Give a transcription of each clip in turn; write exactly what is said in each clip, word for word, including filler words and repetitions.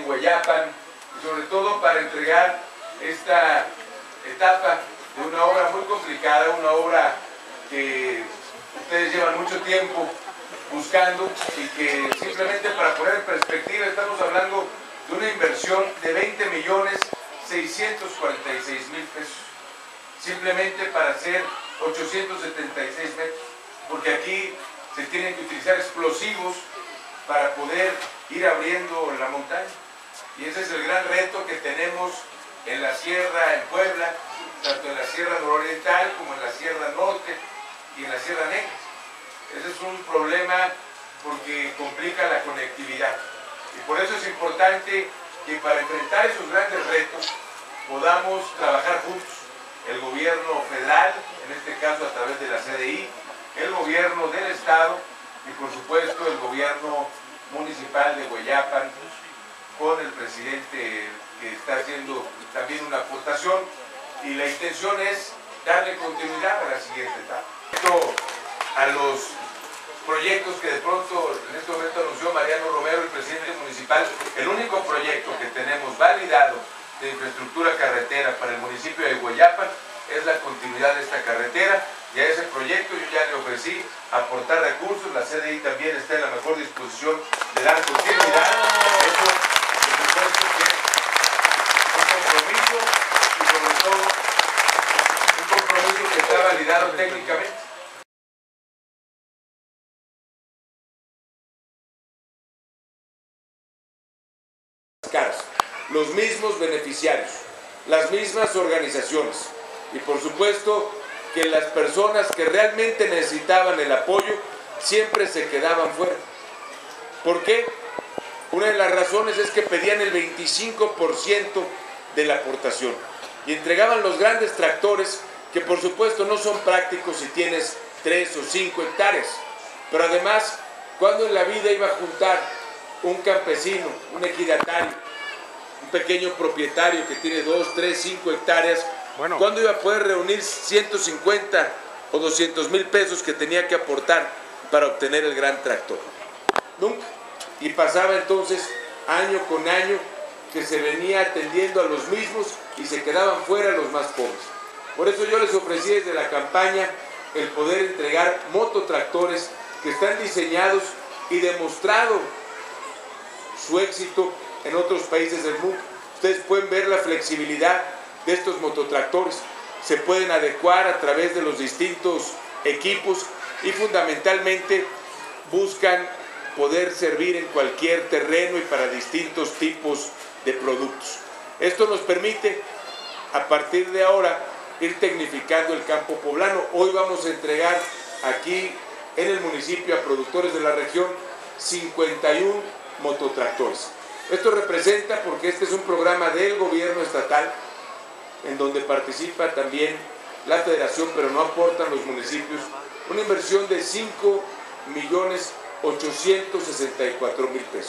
en Hueyapan, y sobre todo para entregar esta etapa de una obra muy complicada, una obra que ustedes llevan mucho tiempo buscando y que simplemente para poner en perspectiva estamos hablando de una inversión de veinte millones seiscientos cuarenta y seis mil pesos, simplemente para hacer ochocientos setenta y seis metros, porque aquí se tienen que utilizar explosivos para poder ir abriendo la montaña. Y ese es el gran reto que tenemos en la Sierra, en Puebla, tanto en la Sierra Nororiental como en la Sierra Norte y en la Sierra Negra. Ese es un problema porque complica la conectividad. Y por eso es importante que para enfrentar esos grandes retos podamos trabajar juntos. El gobierno federal, en este caso a través de la C D I, el gobierno del estado y por supuesto el gobierno municipal de Hueyapan, con el presidente que está haciendo también una aportación, y la intención es darle continuidad a la siguiente etapa. A los proyectos que de pronto en este momento anunció Mariano Romero, el presidente municipal, el único proyecto que tenemos validado de infraestructura carretera para el municipio de Hueyapan es la continuidad de esta carretera, y a ese proyecto yo ya le ofrecí aportar recursos. La C D I también está en la mejor disposición de dar continuidad. Eso, por supuesto, que es un compromiso y sobre todo un compromiso que está validado técnicamente. Los mismos beneficiarios, las mismas organizaciones, y por supuesto que las personas que realmente necesitaban el apoyo siempre se quedaban fuera. ¿Por qué? Una de las razones es que pedían el veinticinco por ciento de la aportación y entregaban los grandes tractores, que por supuesto no son prácticos si tienes tres o cinco hectáreas, pero además, cuando en la vida iba a juntar un campesino, un ejidatario, un pequeño propietario que tiene dos, tres, cinco hectáreas, bueno, ¿cuándo iba a poder reunir ciento cincuenta o doscientos mil pesos que tenía que aportar para obtener el gran tractor? Nunca. Y pasaba entonces año con año que se venía atendiendo a los mismos y se quedaban fuera los más pobres. Por eso yo les ofrecí desde la campaña el poder entregar mototractores que están diseñados y demostrado su éxito en otros países del mundo. Ustedes pueden ver la flexibilidad de estos mototractores. Se pueden adecuar a través de los distintos equipos y fundamentalmente buscan poder servir en cualquier terreno y para distintos tipos de productos. Esto nos permite, a partir de ahora, ir tecnificando el campo poblano. Hoy vamos a entregar aquí en el municipio a productores de la región cincuenta y uno mototractores. Esto representa, porque este es un programa del gobierno estatal, en donde participa también la federación, pero no aportan los municipios, una inversión de cinco millones ochocientos sesenta y cuatro mil pesos.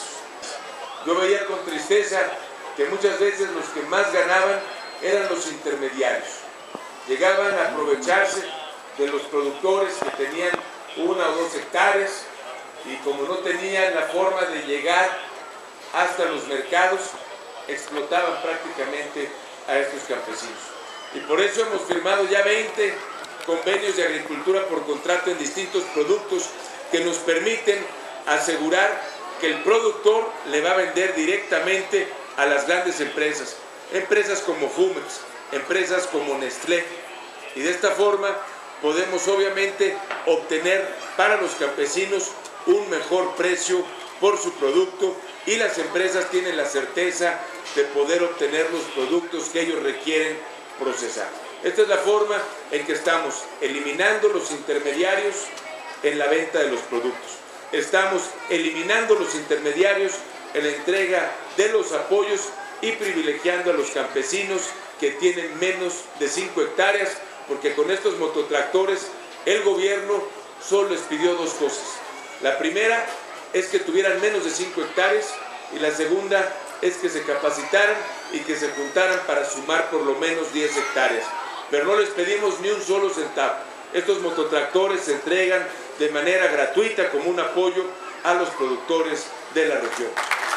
Yo veía con tristeza que muchas veces los que más ganaban eran los intermediarios. Llegaban a aprovecharse de los productores que tenían una o dos hectáreas, y como no tenían la forma de llegar hasta los mercados, explotaban prácticamente a estos campesinos. Y por eso hemos firmado ya veinte convenios de agricultura por contrato en distintos productos que nos permiten asegurar que el productor le va a vender directamente a las grandes empresas, empresas como Jumex, empresas como Nestlé, y de esta forma podemos obviamente obtener para los campesinos un mejor precio por su producto, y las empresas tienen la certeza de poder obtener los productos que ellos requieren procesar. Esta es la forma en que estamos eliminando los intermediarios en la venta de los productos. Estamos eliminando los intermediarios en la entrega de los apoyos y privilegiando a los campesinos que tienen menos de cinco hectáreas, porque con estos mototractores el gobierno solo les pidió dos cosas. La primera es que tuvieran menos de cinco hectáreas, y la segunda es que se capacitaran y que se juntaran para sumar por lo menos diez hectáreas. Pero no les pedimos ni un solo centavo. Estos mototractores se entregan de manera gratuita como un apoyo a los productores de la región.